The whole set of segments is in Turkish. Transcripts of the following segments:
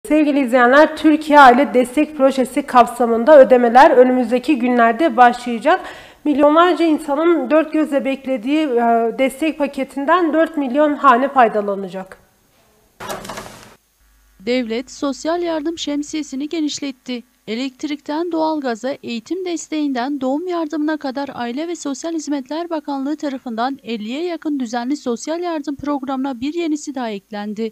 Sevgili izleyenler, Türkiye Aile Destek Projesi kapsamında ödemeler önümüzdeki günlerde başlayacak. Milyonlarca insanın dört gözle beklediği destek paketinden 4 milyon hane faydalanacak. Devlet sosyal yardım şemsiyesini genişletti. Elektrikten doğalgaza, eğitim desteğinden doğum yardımına kadar Aile ve Sosyal Hizmetler Bakanlığı tarafından 50'ye yakın düzenli sosyal yardım programına bir yenisi daha eklendi.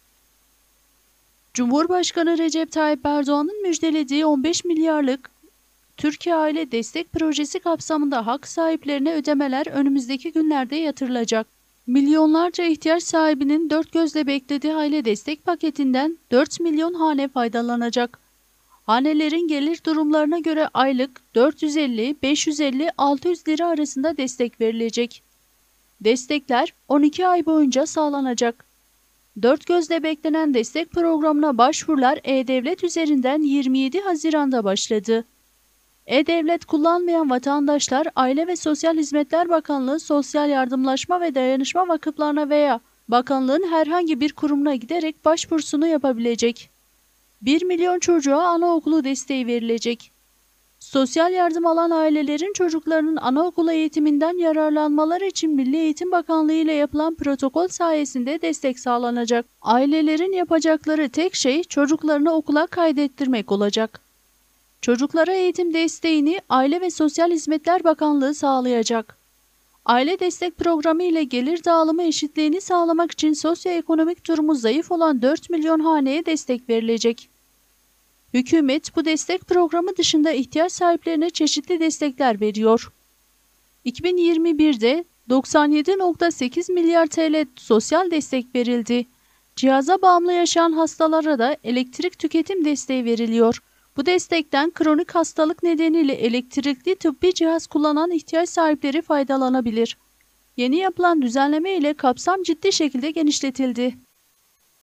Cumhurbaşkanı Recep Tayyip Erdoğan'ın müjdelediği 15 milyarlık Türkiye Aile Destek Projesi kapsamında hak sahiplerine ödemeler önümüzdeki günlerde yatırılacak. Milyonlarca ihtiyaç sahibinin dört gözle beklediği aile destek paketinden 4 milyon hane faydalanacak. Hanelerin gelir durumlarına göre aylık 450, 550, 600 lira arasında destek verilecek. Destekler 12 ay boyunca sağlanacak. Dört gözle beklenen destek programına başvurular E-Devlet üzerinden 27 Haziran'da başladı. E-Devlet kullanmayan vatandaşlar Aile ve Sosyal Hizmetler Bakanlığı Sosyal Yardımlaşma ve Dayanışma Vakıflarına veya bakanlığın herhangi bir kurumuna giderek başvurusunu yapabilecek. 1 milyon çocuğa anaokulu desteği verilecek. Sosyal yardım alan ailelerin çocuklarının anaokulu eğitiminden yararlanmaları için Milli Eğitim Bakanlığı ile yapılan protokol sayesinde destek sağlanacak. Ailelerin yapacakları tek şey çocuklarını okula kaydettirmek olacak. Çocuklara eğitim desteğini Aile ve Sosyal Hizmetler Bakanlığı sağlayacak. Aile destek programı ile gelir dağılımı eşitliğini sağlamak için sosyoekonomik durumu zayıf olan 4 milyon haneye destek verilecek. Hükümet bu destek programı dışında ihtiyaç sahiplerine çeşitli destekler veriyor. 2021'de 97,8 milyar TL sosyal destek verildi. Cihaza bağımlı yaşayan hastalara da elektrik tüketim desteği veriliyor. Bu destekten kronik hastalık nedeniyle elektrikli tıbbi cihaz kullanan ihtiyaç sahipleri faydalanabilir. Yeni yapılan düzenleme ile kapsam ciddi şekilde genişletildi.